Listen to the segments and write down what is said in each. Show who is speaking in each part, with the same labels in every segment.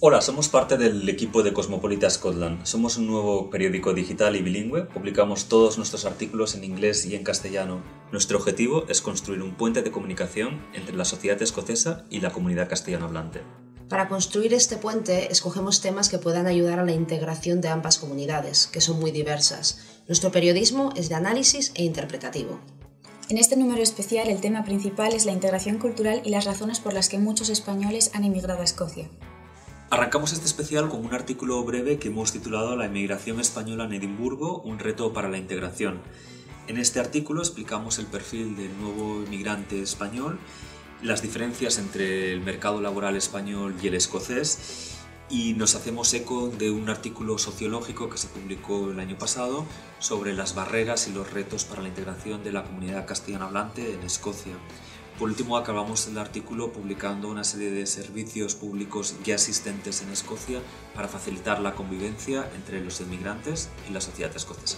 Speaker 1: Hola, somos parte del equipo de Cosmopolitan Scotland. Somos un nuevo periódico digital y bilingüe. Publicamos todos nuestros artículos en inglés y en castellano. Nuestro objetivo es construir un puente de comunicación entre la sociedad escocesa y la comunidad castellanohablante.
Speaker 2: Para construir este puente, escogemos temas que puedan ayudar a la integración de ambas comunidades, que son muy diversas. Nuestro periodismo es de análisis e interpretativo.
Speaker 3: En este número especial, el tema principal es la integración cultural y las razones por las que muchos españoles han emigrado a Escocia.
Speaker 1: Arrancamos este especial con un artículo breve que hemos titulado La emigración española en Edimburgo, un reto para la integración. En este artículo explicamos el perfil del nuevo emigrante español, las diferencias entre el mercado laboral español y el escocés, y nos hacemos eco de un artículo sociológico que se publicó el año pasado sobre las barreras y los retos para la integración de la comunidad castellanohablante en Escocia. Por último, acabamos el artículo publicando una serie de servicios públicos ya existentes en Escocia para facilitar la convivencia entre los inmigrantes y la sociedad escocesa.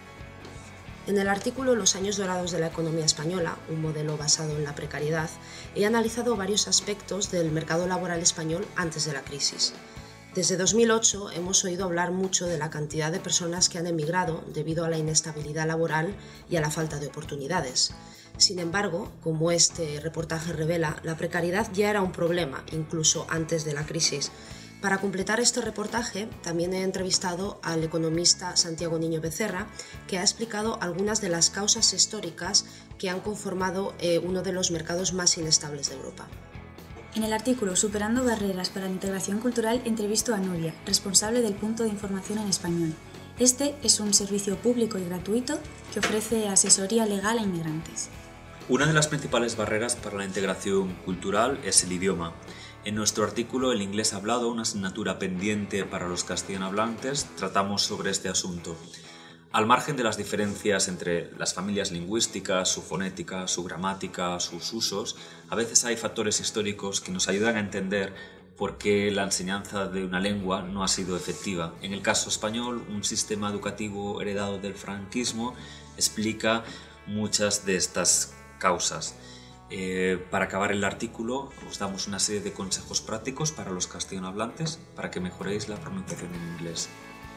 Speaker 2: En el artículo Los años dorados de la economía española, un modelo basado en la precariedad, he analizado varios aspectos del mercado laboral español antes de la crisis. Desde 2008 hemos oído hablar mucho de la cantidad de personas que han emigrado debido a la inestabilidad laboral y a la falta de oportunidades. Sin embargo, como este reportaje revela, la precariedad ya era un problema, incluso antes de la crisis. Para completar este reportaje, también he entrevistado al economista Santiago Niño Becerra, que ha explicado algunas de las causas históricas que han conformado uno de los mercados más inestables de Europa.
Speaker 3: En el artículo Superando barreras para la integración cultural entrevisto a Nuria, responsable del punto de información en español. Este es un servicio público y gratuito que ofrece asesoría legal a inmigrantes.
Speaker 1: Una de las principales barreras para la integración cultural es el idioma. En nuestro artículo El inglés hablado, una asignatura pendiente para los castellanohablantes, tratamos sobre este asunto. Al margen de las diferencias entre las familias lingüísticas, su fonética, su gramática, sus usos, a veces hay factores históricos que nos ayudan a entender por qué la enseñanza de una lengua no ha sido efectiva. En el caso español, un sistema educativo heredado del franquismo explica muchas de estas causas. Para acabar el artículo os damos una serie de consejos prácticos para los castellanohablantes para que mejoréis la pronunciación en inglés.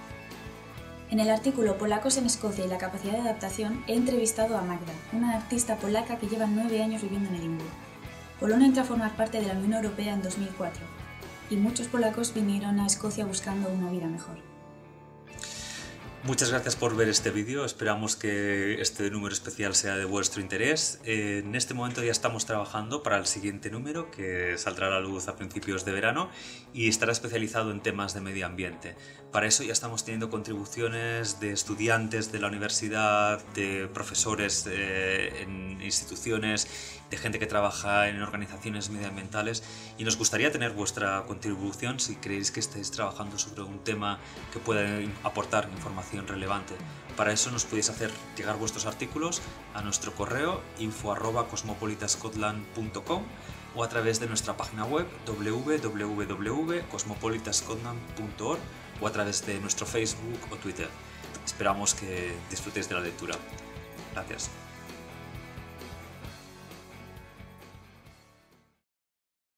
Speaker 3: En el artículo Polacos en Escocia y la capacidad de adaptación he entrevistado a Magda, una artista polaca que lleva 9 años viviendo en Edimburgo. Polonia entró a formar parte de la Unión Europea en 2004 y muchos polacos vinieron a Escocia buscando una vida mejor.
Speaker 1: Muchas gracias por ver este vídeo, esperamos que este número especial sea de vuestro interés. En este momento ya estamos trabajando para el siguiente número que saldrá a la luz a principios de verano y estará especializado en temas de medio ambiente. Para eso ya estamos teniendo contribuciones de estudiantes de la universidad, de profesores en instituciones, de gente que trabaja en organizaciones medioambientales y nos gustaría tener vuestra contribución si creéis que estáis trabajando sobre un tema que pueda aportar información relevante. Para eso nos podéis hacer llegar vuestros artículos a nuestro correo info@cosmopolitanscotland.com o a través de nuestra página web www.cosmopolitanscotland.org o a través de nuestro Facebook o Twitter. Esperamos que disfrutéis de la lectura. Gracias.